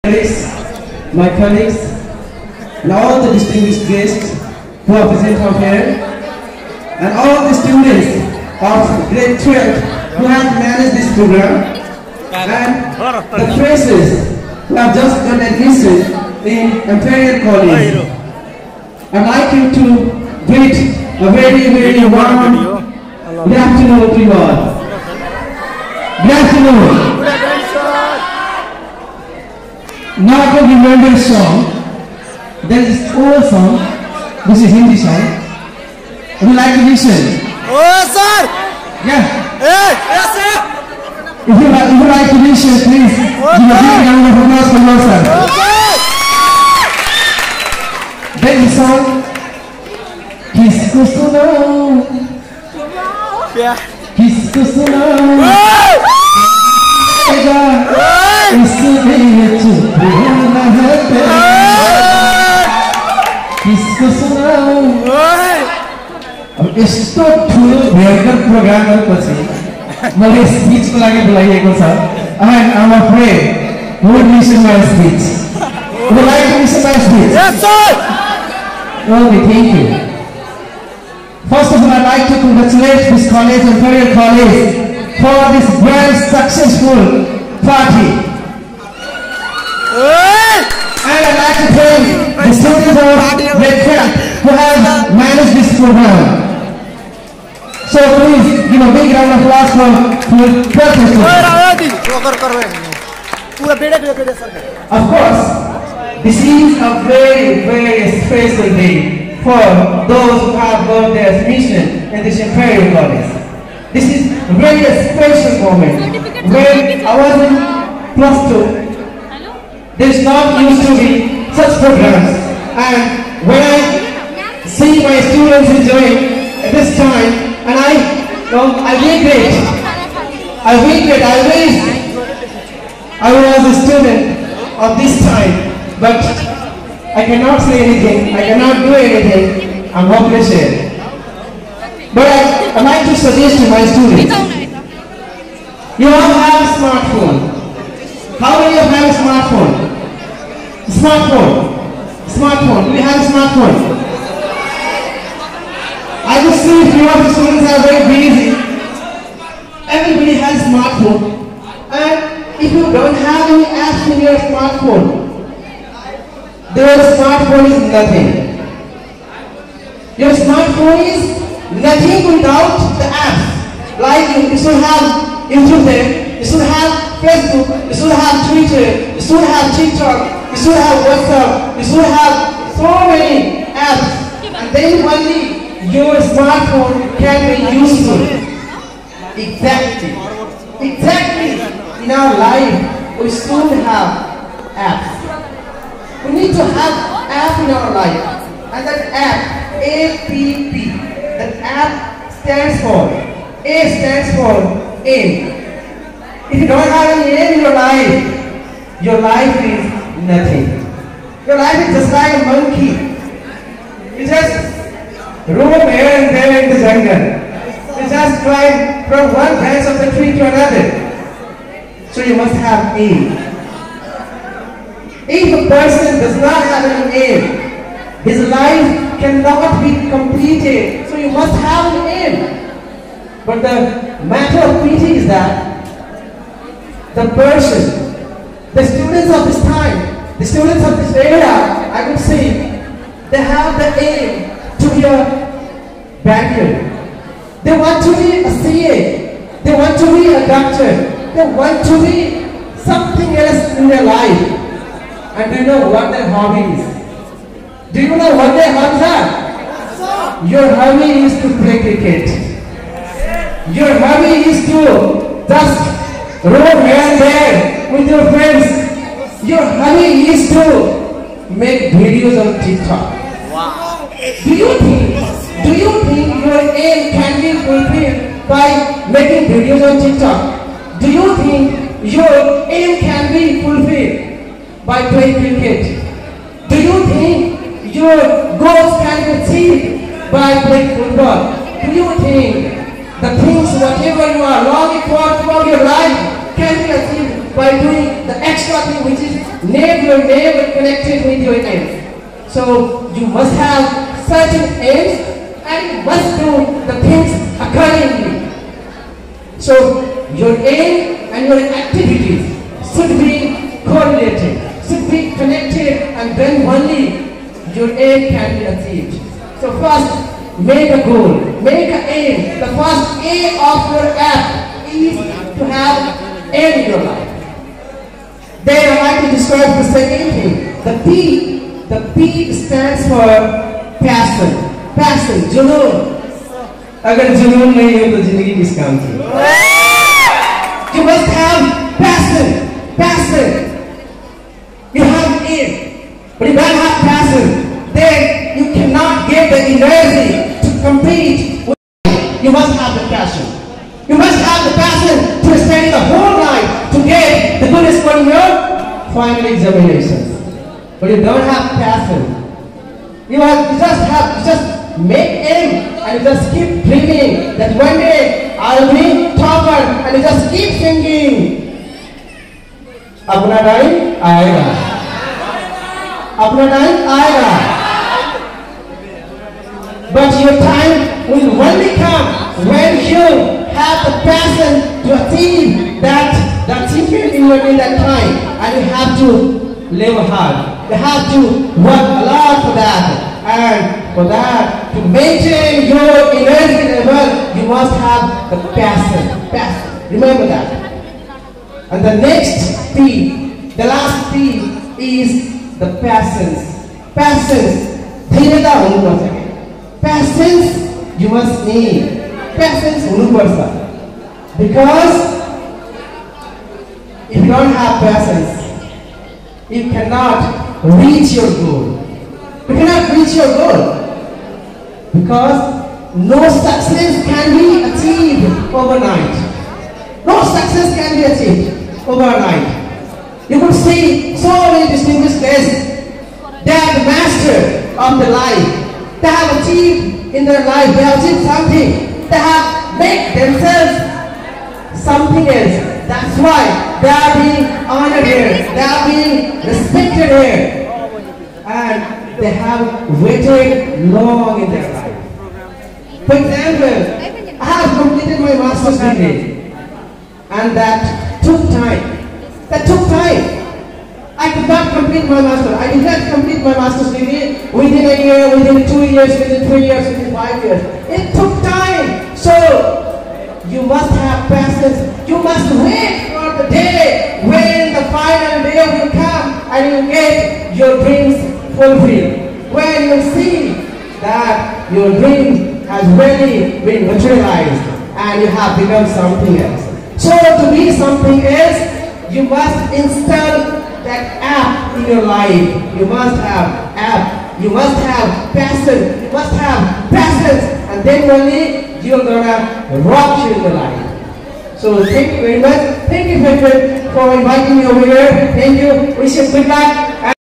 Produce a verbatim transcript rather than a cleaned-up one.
My colleagues, and all the distinguished guests who are present out here, and all the students of grade twelve who have managed this program, and the freshers who have just got admission in Emperial College. I'd like you to greet a very, very warm good afternoon to you all. Good afternoon. Now I can remember a song. There is this old song. This is Hindi song. Would you like to listen? Oh, sir! Yeah. Hey, yes, sir! If you, if you like to listen, please give a big round of applause for yourself. Then the song. Kisko suno. Yeah. Kisko suno. इसमें चुप रहना है किसको सुनाऊं अब यस्तो ठुलो भयंकर प्रोग्राम पछि मैले स्पीच को लागि बोलाइएको छ and I'm afraid you would listen my speech. Would you like to listen my speech? Yes, sir! Okay, thank you. First of all, I'd like to congratulate this college, Emperial College, for this very successful party. And I'd like to thank the students of grade twelve who have managed this program. So please give a big round of applause for the protesters. Of course, this is a very, very special day for those who have got their admission in this Emperial College. This is a very special moment. When I was in plus two, there is not used to be such programs, and when I see my students enjoying at this time, and I, you know, I regret, I regret, I wish I was a student of this time, but I cannot say anything, I cannot do anything, I'm hopeless here. But I, I like to suggest to my students, you all have a smartphone. How many of you have a smartphone? Smartphone. Smartphone. Do you have a smartphone? I can see a few of the students are very busy. Everybody has a smartphone. And if you don't have any apps in your smartphone, your smartphone is nothing. Your smartphone is nothing without the apps. Like you, you should have YouTube there, you should have Facebook, you should have Twitter, you should have TikTok, you should have WhatsApp, you should have so many apps, and then only your smartphone can be useful. Exactly. Exactly. In our life, we should have apps. We need to have app in our life, and that app, A P P, that app stands for, A stands for aim. If you don't have any aim in your life, your life is nothing. Your life is just like a monkey. You just roam here and there in the jungle. You just climb from one branch of the tree to another. So you must have aim. If a person does not have an aim, his life cannot be completed. So you must have an aim. But the matter of pity is that the person, the students of this time, the students of this era, I would say, they have the aim to be a banker. They want to be a C A. They want to be a doctor. They want to be something else in their life. And do you know what their hobby is? Do you know what their hobbies are? Your hobby is to play cricket. Your hobby is to just roam here and there with your friends. Your hobby is to make videos on TikTok. Wow. Do you think, do you think your aim can be fulfilled by making videos on TikTok? Do you think your aim can be fulfilled by playing cricket? Do you think your goals can be achieved by playing football? Do you think the things, whatever you are longing for throughout your life, can be achieved by doing the extra thing which is name your name connected with your aim. So you must have certain aims and you must do the things accordingly. So your aim and your activities should be correlated, should be connected, and then only your aim can be achieved. So first, make a goal, make an aim. The first aim of your app is to have aim in your life. Then I like to describe the second thing. The P, the P stands for passion. Passion, जुनून. अगर जुनून नहीं हो तो जिंदगी किस काम की? You must have passion, passion. You have aim, but if you don't have passion, then you cannot get the energy to compete. You must have the passion. You must have the passion to study the whole night to get the good score in your final examinations. But you don't have passion. You, have, you just have, you just make aim and you just keep dreaming that one day I'll be topper, and you just keep thinking. अपना time आएगा, अपना time आएगा. But your time will only come when you have the passion to achieve that, that achievement in your in that time, and you have to live hard. You have to work a lot for that. And for that, to maintain your energy level, you must have the passion. Passion. Remember that. And the next P, the last P is the patience. Patience. धैर्यता होनु पर्छ. Patience you must need. Patience होनु पर्छ. Because if you don't have patience, you cannot reach your goal. You cannot reach your goal. Because no success can be achieved overnight. No success can be achieved overnight. You could see so many distinguished guests. They are the master of the life. They have achieved in their life. They have achieved something. They have made themselves something else. That's why they are being honored here. They are being respected here. And they have waited long in their life. For example, I have completed my master's degree, and that took time. That took time. I could not complete my master's. I did not complete my master's degree within a year, within two years, within three years, within five years. It took time. So you must have patience. You must wait for the day when the final day will come and you get your dreams fulfilled. When you see that your dream has really been materialized and you have become something else. So to be something else, you must install that app in your life. You must have app. You must have passion. You must have passions, and then only you're gonna rock you in the life. So thank you very much. Thank you, Patrick, for inviting me over here. Thank you. Wish you good luck.